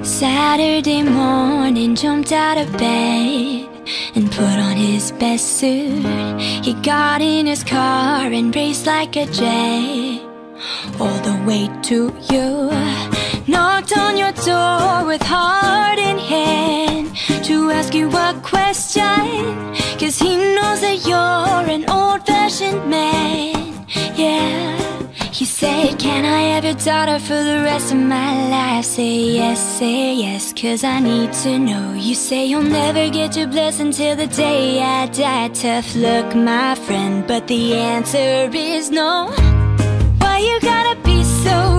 Saturday morning, jumped out of bed and put on his best suit. He got in his car and raced like a jet all the way to you. Knocked on your door with heart in hand to ask you a question, 'cause he knows that you're an old-fashioned man. Yeah. He said, can I have your daughter for the rest of my life? Say yes, 'cause I need to know. You say you'll never get your blessing till the day I die. Tough luck, my friend, but the answer is no. Why you gotta be so